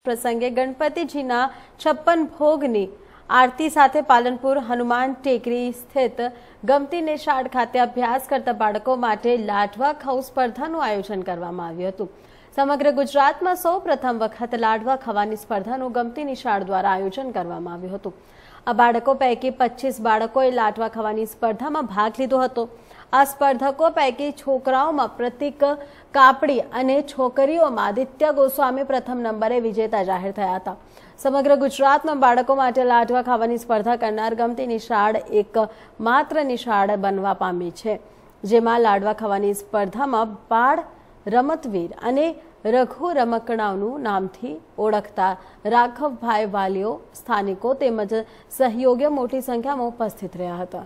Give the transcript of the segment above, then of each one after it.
પ્રસંગે ગણપતિજીના 56 ભોગની આરતી સાથે પાલનપુર હનુમાન ટેકરી સ્થિત ગમતી નિશાળ ખાતે અભ્યાસ કરતા બાળકો માટે લાડવા ખાવ સ્પર્ધાનું આયોજન કરવામાં આવ્યું હતું। સમગ્ર ગુજરાતમાં સૌપ્રથમ વખત લાડવા ખાવાની સ્પર્ધાનું ગમતી નિશાળ દ્વારા આયોજન કરવામાં આવ્યું હતું। આ બાળકો પૈકી 25 બાળકોએ લાડવા ખાવાની સ્પર્ધામાં ભાગ લીધો હતો। આ સ્પર્ધકો પૈકી છોકરાઓમાં પ્રતિક કાપડી અને છોકરીઓમાં આદિત્ય ગોસ્વામી પ્રથમ નંબરે વિજેતા જાહેર થયા હતા। સમગ્ર ગુજરાતમાં બાળકો માટે લાડવા ખાવાની સ્પર્ધા કરનાર ગમતી નિશાળ એક માત્ર નિશાળ બનવા પામી છે, જેમાં લાડવા ખાવાની સ્પર્ધામાં બાળ રમતવીર અને રઘુ રમકડાઓનું નામથી ઓળખતા રાઘવભાઈ વાલીઓ, સ્થાનિકો તેમજ સહયોગીઓ મોટી સંખ્યામાં ઉપસ્થિત રહ્યા હતા।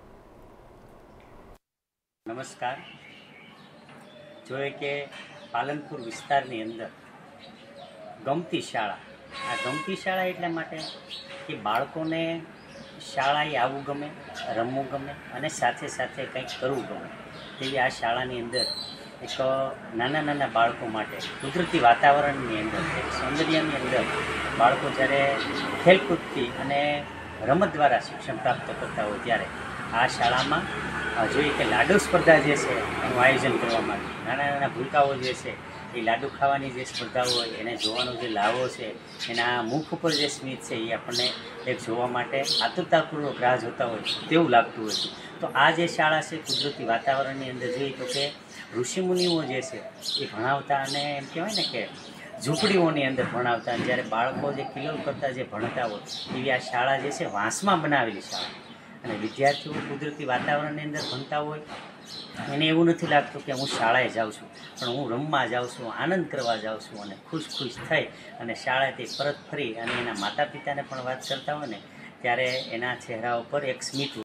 નમસ્કાર। જોઈએ કે પાલનપુર વિસ્તારની અંદર ગમતી શાળા, આ ગમતી શાળા એટલા માટે કે બાળકોને શાળાએ આવવું ગમે, રમવું ગમે અને સાથે સાથે કંઈક કરવું ગમે તેવી આ શાળાની અંદર એક નાના નાના બાળકો માટે કુદરતી વાતાવરણની અંદર, એક સૌંદર્યની અંદર બાળકો જ્યારે ખેલકૂદથી અને રમત દ્વારા શિક્ષણ પ્રાપ્ત કરતા હોય ત્યારે આ શાળામાં જોઈએ કે લાડુ સ્પર્ધા જે છે એનું આયોજન કરવામાં આવ્યું। નાના નાના ભૂલકાઓ જે છે એ લાડુ ખાવાની જે સ્પર્ધા હોય એને જોવાનો જે લાવો છે, એના મુખ ઉપર જે સ્મિત છે એ આપણને એક જોવા માટે આતુરતાપૂર્વક રાહ જોતા હોય તેવું લાગતું હોય છે। તો આ જે શાળા છે કુદરતી વાતાવરણની અંદર જોઈએ તો કે ઋષિમુનિઓ જે છે એ ભણાવતા અને એમ કહેવાય ને કે ઝૂંપડીઓની અંદર ભણાવતા, અને જ્યારે બાળકો જે કિલોલ કરતા જે ભણતા હોય એવી આ શાળા જે છે વાંસમાં બનાવેલી શાળા, અને વિદ્યાર્થીઓ કુદરતી વાતાવરણની અંદર ભણતા હોય એને એવું નથી લાગતું કે હું શાળાએ જાઉં છું, પણ હું રમવા જાઉં છું, આનંદ કરવા જાઉં છું, અને ખુશ થઈ અને શાળાએથી પરત ફરી અને એના માતા પિતાને પણ વાત કરતા હોય ને ત્યારે એના ચહેરા ઉપર એક સ્મિત